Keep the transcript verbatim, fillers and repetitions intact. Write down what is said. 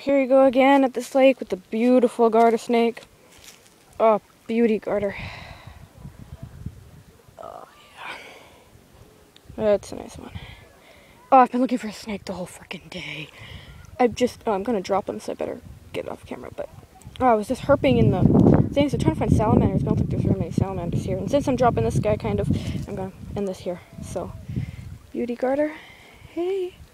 here you go again at this lake with the beautiful garter snake. Oh, beauty garter. Oh, yeah. That's a nice one. Oh, I've been looking for a snake the whole freaking day. I just, oh, I'm going to drop him, so I better get it off camera. But, oh, I was just herping in the things. I'm trying to find salamanders. I don't think there's very many salamanders here. And since I'm dropping this guy, kind of, I'm going to end this here. So, beauty garter. Hey.